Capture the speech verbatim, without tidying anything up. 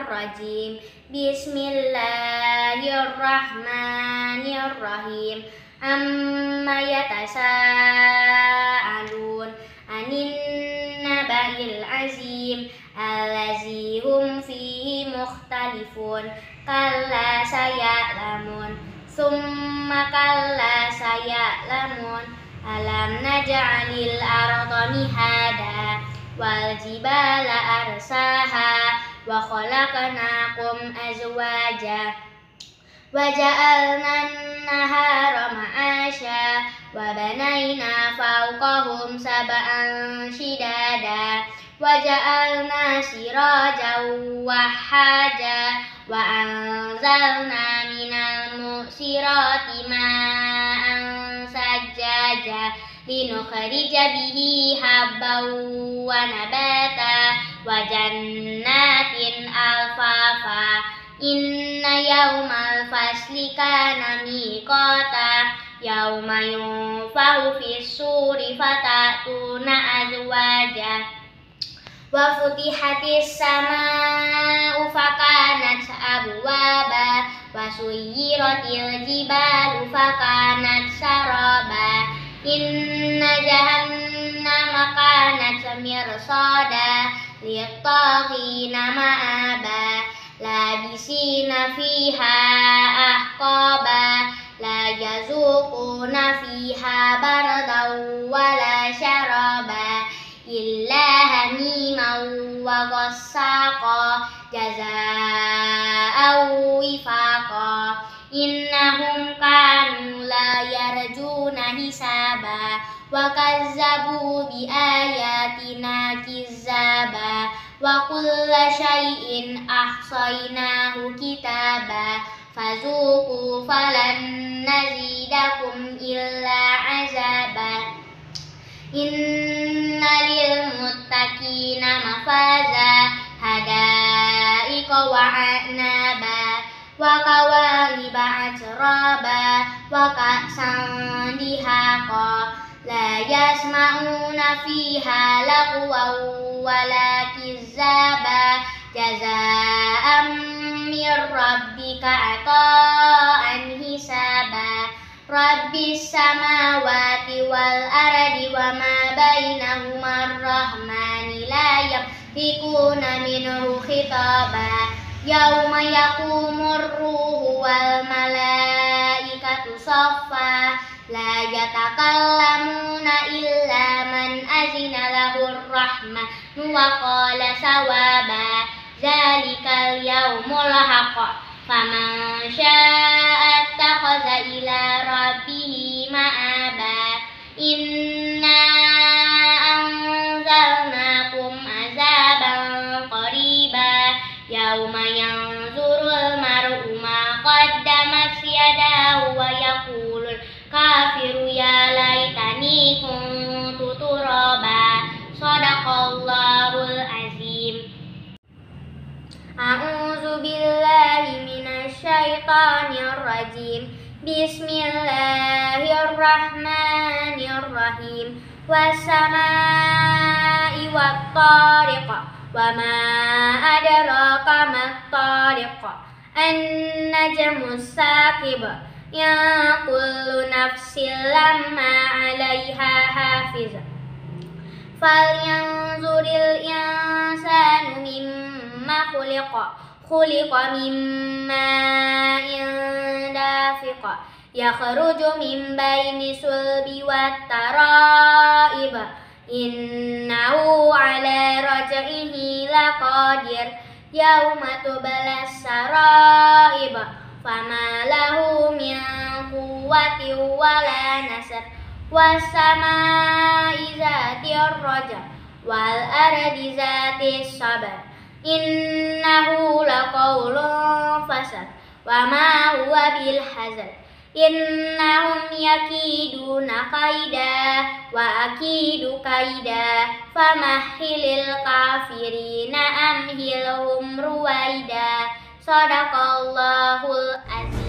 rajim. Bismillahirrahmanirrahim. Amma yatasaalun anin naba'il azim allazi hum fihi mukhtalifun. Kalla saya'lamun summa kalla saya'lamun alam naj'alil arda mihada wal jibala arsaha wa khalaqnakum azwaja wa ja'alna an-nahara ma'asha wa banayna fawqahum sab'an shidada wa ja'alna sirajan wahhaja wa anzalna minal mu'sirati ma'an sajjaja linukhrija bihi habban wa nabata wa jannatin alfafa. Inna yawmal fasli kana miqata yawma yunfahu fis suri fatatuna azwaja wa futihatis sama'u fakanat abwaba wa suyyiratil jibalu fakanat saraba. Inna jahannama kanat mirsada lit-taghina ma'aba labisina fiha ahqaba la yazuquna fiha bardan wala syaraba illa hamiman wa ghassaqa jazaa'an wifaqa. Innahum kanu la yarjuna hisaba wa kazzabu bi ayatina kizzaba wa kulla syai'in ahsaynahu kitaba fazuqu falan nazidakum illa azaba. Inna lil muttaqina mafaza hadaiqa wa a'naba wa kawahiba atraba wa ka'san dihaqa la yasma'una fiha lagwan wala kizzaba jazaa'an min rabbika ata'an hisaba. Rabbis samawati wal ardi wa ma bainahuma ar-rahmani la yamlikuna minhu khitaba. Yauma yaqumur ruhu wal malaikatu saffa la yatakallamuna illa man azina lahur rahmanu wa qala sawaba. Zalikal yaumul haqq faman syaa'a ittakhadha ila rabbihi ma'aba. Inna anzalnakum azaban qariba yauma yanzurul mar'u ma qaddamat yadahu wa yaqulul kafiru ya laitani kuntu turaba. Shadaqallahul azim. A'udzu billahi minasy syaithanir rajim. Bismillahirrahmanirrahim. Was-samaa'i wat-tariq wa ma adraka mat-tariq. An-najmus saqib ya kullu nafsin lamma 'alaiha hafiz. Falyanzuril insanu mimma khuliqa khuliqa mimma dafiqa yakhruju min baini sulbi wat tara'ib. Innahu ala raj'ihi laqadir yauma tubalas saraib fama lahu min quwwatin wala nasr. Was-samaa'i zatir raja wal ardi zatis sabar innahu laqawlun fasal wa ma huwa bil hazal. Innahum yakiduna kaida wa akidu kaida famahhilil kafirina amhilhum ruwaida. Shadaqallahul azim.